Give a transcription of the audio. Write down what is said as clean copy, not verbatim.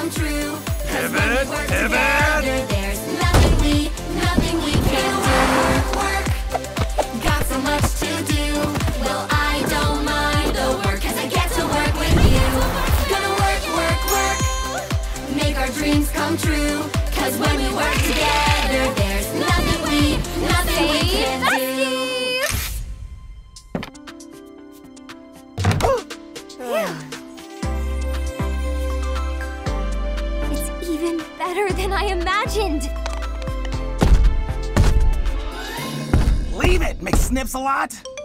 come true. 'Cause when we work together, there's nothing we can't do. Work, got so much to do. Well, I don't mind the work, 'cause I get to work with you. Gonna work, work, work, make our dreams come true. 'Cause when we work together, there's nothing we can't do. It's even better than I imagined. Leave it, McSnips-a-lot.